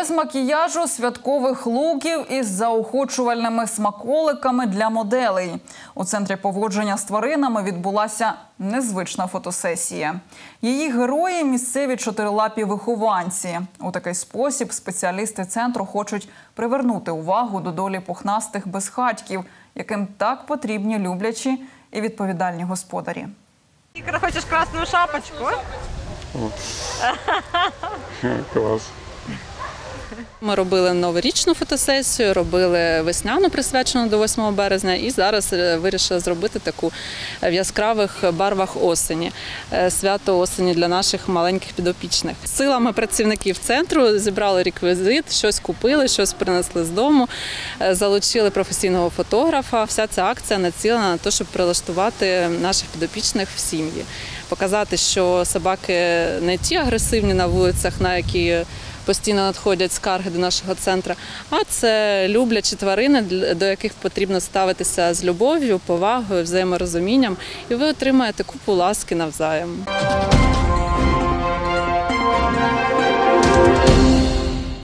Без макіяжу, святкових луків із заохочувальними смаколиками для моделей. У Центрі поводження з тваринами відбулася незвична фотосесія. Її герої – місцеві чотирилапі вихованці. У такий спосіб спеціалісти центру хочуть привернути увагу до долі пухнастих безхатьків, яким так потрібні люблячі і відповідальні господарі. Ігор, хочеш красну шапочку? Клас. Ми робили новорічну фотосесію, робили весняну, присвячену до 8 березня, і зараз вирішили зробити таку в яскравих барвах осені, свято осені для наших маленьких підопічних. Силами працівників центру зібрали реквізит, щось купили, щось принесли з дому, залучили професійного фотографа. Вся ця акція націлена на те, щоб прилаштувати наших підопічних в сім'ї. Показати, що собаки не ті агресивні на вулицях, на які постійно надходять скарги до нашого центру, а це люблячі тварини, до яких потрібно ставитися з любов'ю, повагою, взаєморозумінням, і ви отримаєте купу ласки навзаєм.